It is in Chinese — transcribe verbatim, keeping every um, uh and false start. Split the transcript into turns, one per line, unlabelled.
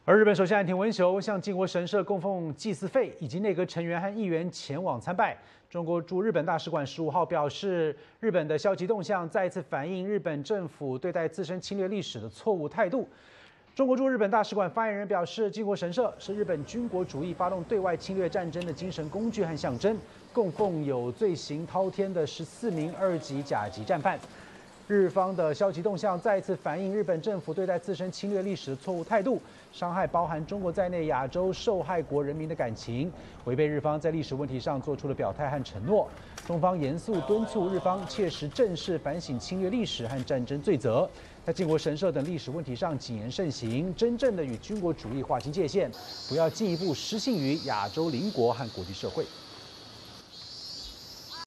而日本首相岸田文雄向靖国神社供奉祭祀费，以及内阁成员和议员前往参拜。中国驻日本大使馆十五号表示，日本的消极动向再次反映日本政府对待自身侵略历史的错误态度。中国驻日本大使馆发言人表示，靖国神社是日本军国主义发动对外侵略战争的精神工具和象征，供奉有罪行滔天的十四名二级甲级战犯。日方的消极动向再次反映日本政府对待自身侵略历史的错误态度，伤害包含中国在内亚洲受害国人民的感情，违背日方在历史问题上做出的表态和承诺。中方严肃敦促日方切实正视反省侵略历史和战争罪责，在靖国神社等历史问题上谨言慎行，真正的与军国主义划清界限，不要进一步失信于亚洲邻国和国际社会。